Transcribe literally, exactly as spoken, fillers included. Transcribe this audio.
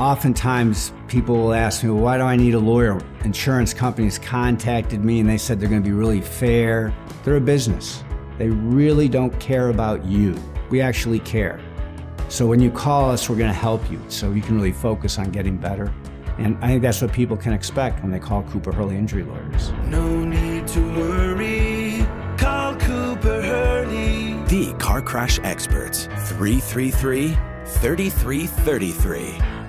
Oftentimes, people will ask me, well, why do I need a lawyer? Insurance companies contacted me and they said they're going to be really fair. They're a business. They really don't care about you. We actually care. So when you call us, we're going to help you so you can really focus on getting better. And I think that's what people can expect when they call Cooper Hurley Injury Lawyers. No need to worry. Call Cooper Hurley. The car crash experts. three three three, three three three three.